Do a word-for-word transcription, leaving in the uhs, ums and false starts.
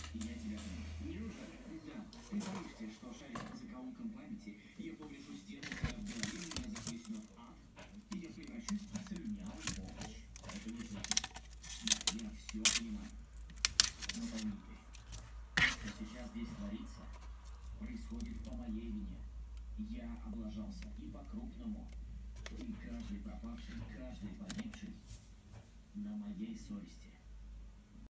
Я тебя понимаю. Неужели? Да. Ты боишься, что шаришь по закоулкам памяти, я поврешу стену тебя в голове, меня захлестнет ад, и я превращусь в слюнявый овощ. Это не точно. Да, я все понимаю. Но пойми ты, что сейчас здесь творится, происходит по моей вине. Я облажался и по-крупному. И каждый пропавший, каждый погибший на моей совести.